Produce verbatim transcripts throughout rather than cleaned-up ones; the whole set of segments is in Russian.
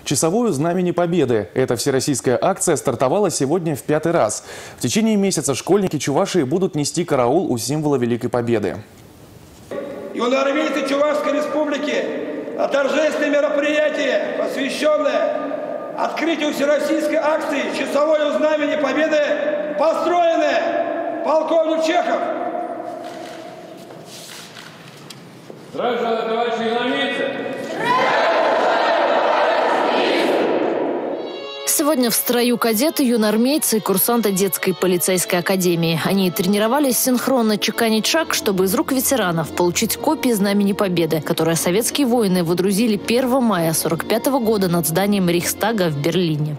Часовую Знамени Победы. Эта всероссийская акция стартовала сегодня в пятый раз. В течение месяца школьники Чувашии будут нести караул у символа Великой Победы. Юноармейцы Чувашской Республики на торжественное мероприятие, посвященное открытию всероссийской акции «Часовое Знамени Победы», построены полковник Чехов. Здравствуйте, товарищи юноармейцы! Сегодня в строю кадеты, юноармейцы и курсанты детской полицейской академии. Они тренировались синхронно чеканить шаг, чтобы из рук ветеранов получить копии Знамени Победы, которые советские воины водрузили первого мая сорок пятого года над зданием Рейхстага в Берлине.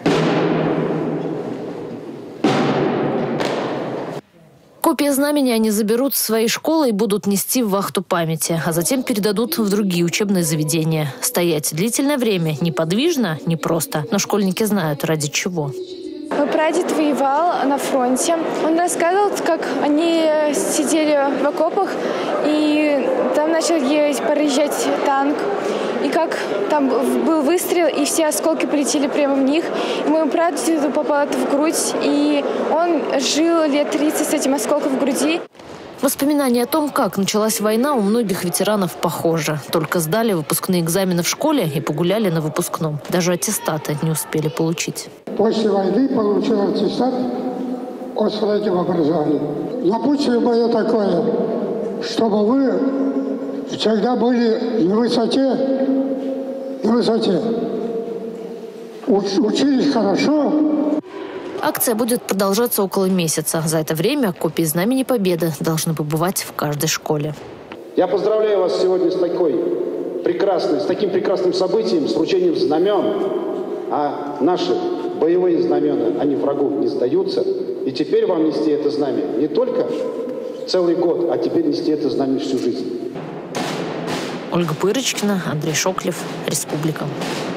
Копии знамени они заберут в свои школы и будут нести в вахту памяти, а затем передадут в другие учебные заведения. Стоять длительное время неподвижно, непросто, но школьники знают, ради чего. Мой прадед воевал на фронте. Он рассказывал, как они сидели в окопах, и там начал проезжать танк. И как там был выстрел, и все осколки полетели прямо в них. И моему прадеду попало это в грудь, и он жил лет тридцать с этим осколком в груди. Воспоминания о том, как началась война, у многих ветеранов похожи. Только сдали выпускные экзамены в школе и погуляли на выпускном. Даже аттестаты не успели получить. После войны получил аттестат о среднем образовании. Напутствие мое такое, чтобы вы всегда были на высоте, на высоте. Уч, учились хорошо. Акция будет продолжаться около месяца. За это время копии Знамени Победы должны побывать в каждой школе. Я поздравляю вас сегодня с такой прекрасной, с таким прекрасным событием, с вручением знамен. А наши боевые знамена, они врагу не сдаются. И теперь вам нести это знамя не только целый год, а теперь нести это знамя всю жизнь. Ольга Пырочкина, Андрей Шоклев, Республика.